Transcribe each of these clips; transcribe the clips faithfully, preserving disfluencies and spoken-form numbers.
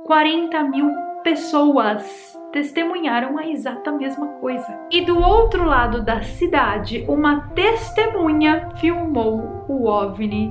quarenta mil pessoas testemunharam a exata mesma coisa. E do outro lado da cidade, uma testemunha filmou o OVNI.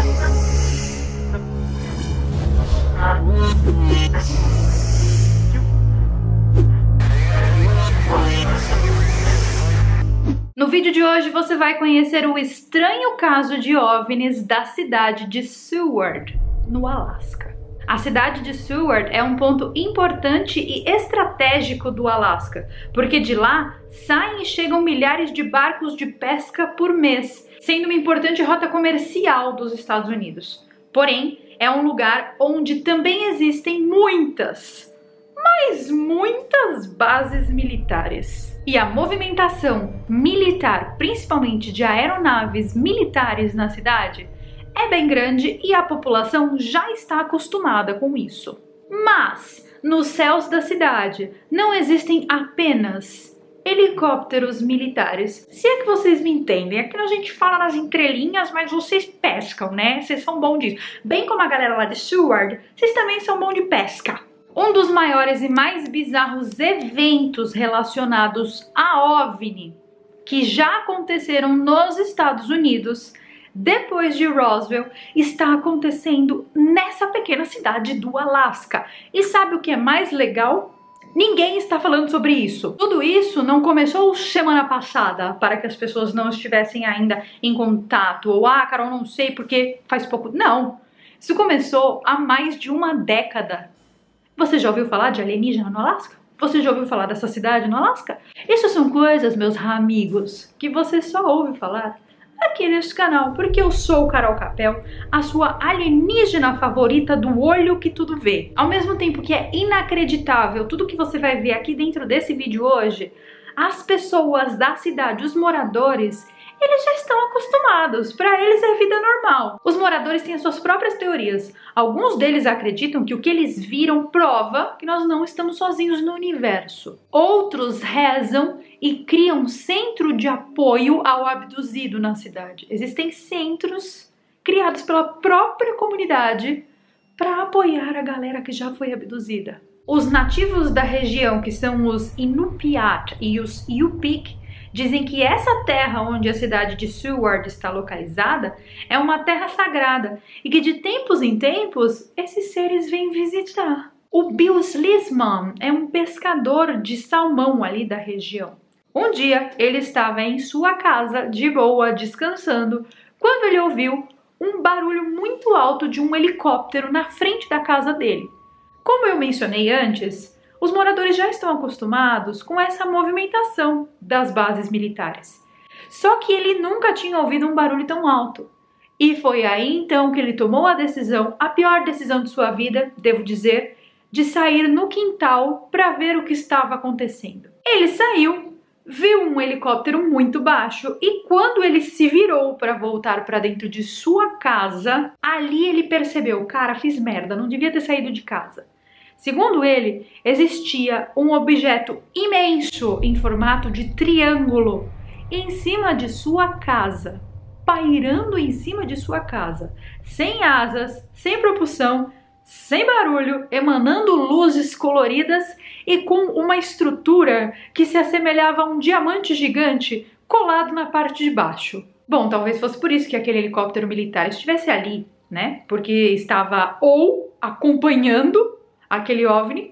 No vídeo de hoje você vai conhecer o estranho caso de OVNIs da cidade de Seward, no Alasca. A cidade de Seward é um ponto importante e estratégico do Alasca, porque de lá saem e chegam milhares de barcos de pesca por mês, sendo uma importante rota comercial dos Estados Unidos. Porém, é um lugar onde também existem muitas, mas muitas bases militares. E a movimentação militar, principalmente de aeronaves militares na cidade, é bem grande e a população já está acostumada com isso. Mas, nos céus da cidade, não existem apenas helicópteros militares. Se é que vocês me entendem, aqui a gente fala nas entrelinhas, mas vocês pescam, né? Vocês são bons disso. Bem como a galera lá de Seward, vocês também são bons de pesca. Um dos maiores e mais bizarros eventos relacionados a OVNI que já aconteceram nos Estados Unidos depois de Roswell está acontecendo nessa pequena cidade do Alasca. E sabe o que é mais legal? Ninguém está falando sobre isso. Tudo isso não começou semana passada, para que as pessoas não estivessem ainda em contato. Ou, ah, Carol, não sei porque faz pouco. Não, isso começou há mais de uma década. Você já ouviu falar de alienígena no Alasca? Você já ouviu falar dessa cidade no Alasca? Isso são coisas, meus amigos, que você só ouve falar aqui neste canal, porque eu sou Carol Capel, a sua alienígena favorita do olho que tudo vê. Ao mesmo tempo que é inacreditável tudo que você vai ver aqui dentro desse vídeo hoje, as pessoas da cidade, os moradores, eles já estão acostumados, para eles é vida normal. Os moradores têm as suas próprias teorias. Alguns deles acreditam que o que eles viram prova que nós não estamos sozinhos no universo. Outros rezam e criam um centro de apoio ao abduzido na cidade. Existem centros criados pela própria comunidade para apoiar a galera que já foi abduzida. Os nativos da região, que são os Inupiat e os Yupik, dizem que essa terra onde a cidade de Seward está localizada é uma terra sagrada e que de tempos em tempos esses seres vêm visitar. O Bill Slisman é um pescador de salmão ali da região. Um dia ele estava em sua casa de boa descansando quando ele ouviu um barulho muito alto de um helicóptero na frente da casa dele. Como eu mencionei antes, os moradores já estão acostumados com essa movimentação das bases militares. Só que ele nunca tinha ouvido um barulho tão alto. E foi aí então que ele tomou a decisão, a pior decisão de sua vida, devo dizer, de sair no quintal para ver o que estava acontecendo. Ele saiu, viu um helicóptero muito baixo e quando ele se virou para voltar para dentro de sua casa, ali ele percebeu, cara, fiz merda, não devia ter saído de casa. Segundo ele, existia um objeto imenso em formato de triângulo em cima de sua casa, pairando em cima de sua casa, sem asas, sem propulsão, sem barulho, emanando luzes coloridas e com uma estrutura que se assemelhava a um diamante gigante colado na parte de baixo. Bom, talvez fosse por isso que aquele helicóptero militar estivesse ali, né? Porque estava ou acompanhando aquele OVNI,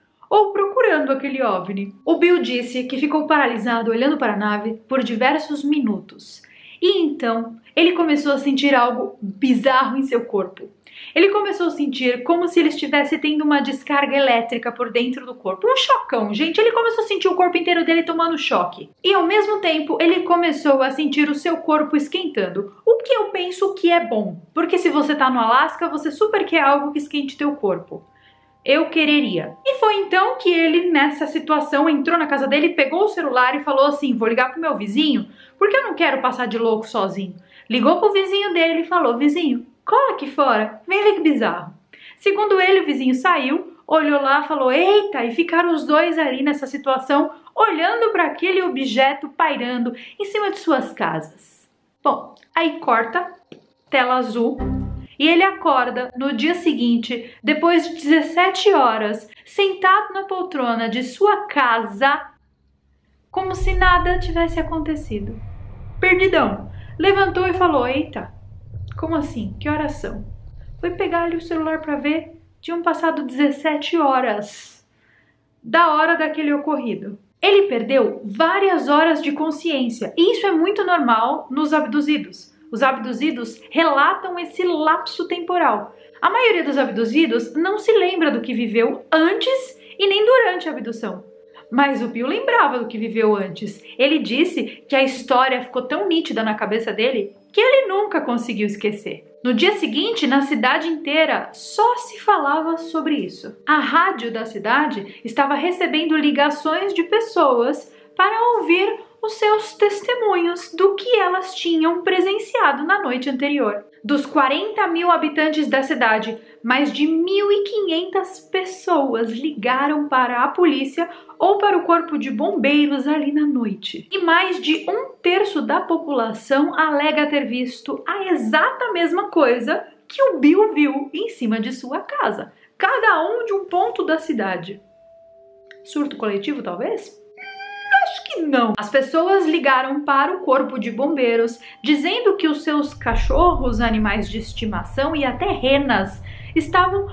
ou procurando aquele OVNI. O Bill disse que ficou paralisado olhando para a nave por diversos minutos. E então, ele começou a sentir algo bizarro em seu corpo. Ele começou a sentir como se ele estivesse tendo uma descarga elétrica por dentro do corpo. Um chocão, gente. Ele começou a sentir o corpo inteiro dele tomando choque. E ao mesmo tempo, ele começou a sentir o seu corpo esquentando. O que eu penso que é bom. Porque se você tá no Alasca, você super quer algo que esquente teu corpo. Eu quereria. E foi então que ele, nessa situação, entrou na casa dele, pegou o celular e falou assim, vou ligar pro meu vizinho, porque eu não quero passar de louco sozinho. Ligou pro vizinho dele e falou, vizinho, cola aqui fora, vem ver que bizarro. Segundo ele, o vizinho saiu, olhou lá, falou, eita, e ficaram os dois ali nessa situação, olhando para aquele objeto pairando em cima de suas casas. Bom, aí corta, tela azul, e ele acorda no dia seguinte, depois de dezessete horas, sentado na poltrona de sua casa, como se nada tivesse acontecido. Perdidão. Levantou e falou: eita, como assim? Que horas são? Foi pegar ali o celular para ver, tinham passado dezessete horas da hora daquele ocorrido. Ele perdeu várias horas de consciência, e isso é muito normal nos abduzidos. Os abduzidos relatam esse lapso temporal. A maioria dos abduzidos não se lembra do que viveu antes e nem durante a abdução. Mas o Bill lembrava do que viveu antes. Ele disse que a história ficou tão nítida na cabeça dele que ele nunca conseguiu esquecer. No dia seguinte, na cidade inteira, só se falava sobre isso. A rádio da cidade estava recebendo ligações de pessoas para ouvir os seus testemunhos do que elas tinham presenciado na noite anterior. Dos quarenta mil habitantes da cidade, mais de mil e quinhentas pessoas ligaram para a polícia ou para o corpo de bombeiros ali na noite. E mais de um terço da população alega ter visto a exata mesma coisa que o Bill viu em cima de sua casa, cada um de um ponto da cidade. Surto coletivo, talvez? Acho que não. As pessoas ligaram para o corpo de bombeiros dizendo que os seus cachorros, animais de estimação e até renas estavam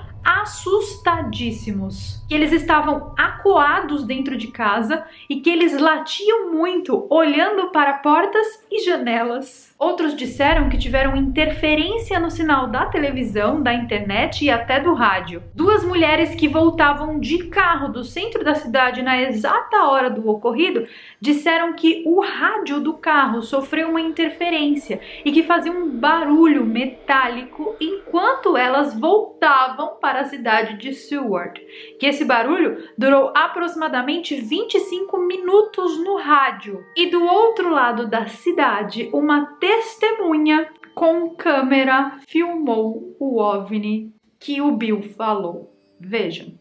assustadíssimos, que eles estavam acuados dentro de casa e que eles latiam muito, olhando para portas e janelas. Outros disseram que tiveram interferência no sinal da televisão, da internet e até do rádio. Duas mulheres que voltavam de carro do centro da cidade na exata hora do ocorrido disseram que o rádio do carro sofreu uma interferência e que fazia um barulho metálico enquanto elas voltavam para a cidade de Seward, que esse barulho durou aproximadamente vinte e cinco minutos no rádio. E do outro lado da cidade, uma testemunha com câmera filmou o OVNI que o Bill falou. Vejam.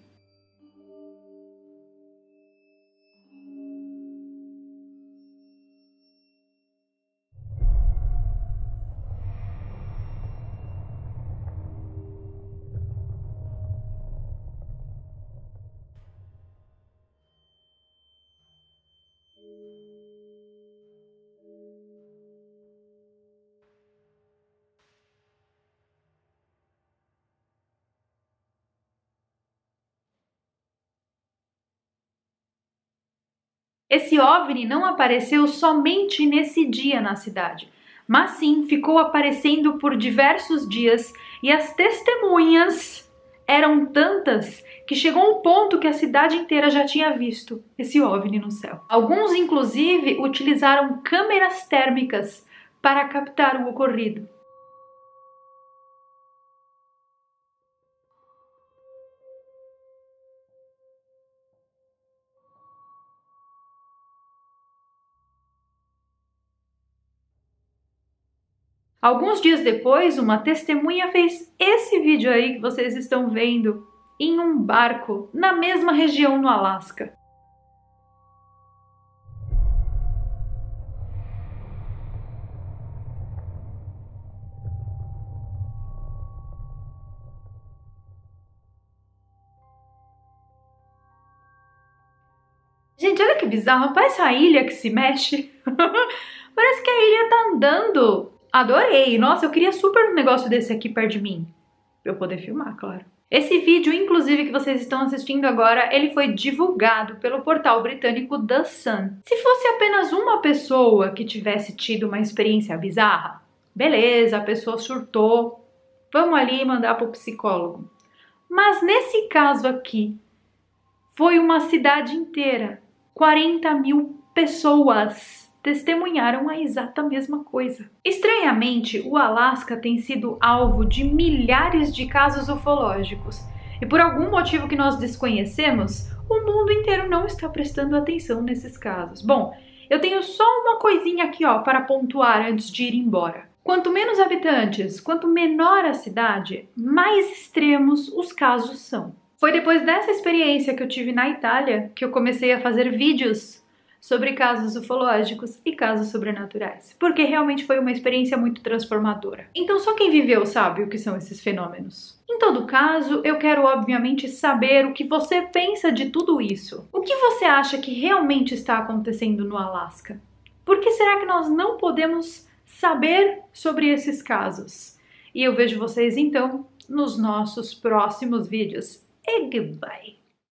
Esse OVNI não apareceu somente nesse dia na cidade, mas sim ficou aparecendo por diversos dias e as testemunhas eram tantas que chegou um ponto que a cidade inteira já tinha visto esse OVNI no céu. Alguns, inclusive, utilizaram câmeras térmicas para captar o ocorrido. Alguns dias depois, uma testemunha fez esse vídeo aí que vocês estão vendo em um barco na mesma região no Alasca. Gente, olha que bizarro, parece a ilha que se mexe. Parece que a ilha tá andando. Adorei! Nossa, eu queria super um negócio desse aqui perto de mim. Pra eu poder filmar, claro. Esse vídeo, inclusive, que vocês estão assistindo agora, ele foi divulgado pelo portal britânico The Sun. Se fosse apenas uma pessoa que tivesse tido uma experiência bizarra, beleza, a pessoa surtou, vamos ali mandar pro psicólogo. Mas nesse caso aqui, foi uma cidade inteira, quarenta mil pessoas testemunharam a exata mesma coisa. Estranhamente, o Alasca tem sido alvo de milhares de casos ufológicos e por algum motivo que nós desconhecemos, o mundo inteiro não está prestando atenção nesses casos. Bom, eu tenho só uma coisinha aqui, ó, para pontuar antes de ir embora. Quanto menos habitantes, quanto menor a cidade, mais extremos os casos são. Foi depois dessa experiência que eu tive na Itália que eu comecei a fazer vídeos sobre casos ufológicos e casos sobrenaturais, porque realmente foi uma experiência muito transformadora. Então só quem viveu sabe o que são esses fenômenos. Em todo caso, eu quero obviamente saber o que você pensa de tudo isso. O que você acha que realmente está acontecendo no Alasca? Por que será que nós não podemos saber sobre esses casos? E eu vejo vocês então nos nossos próximos vídeos. E goodbye!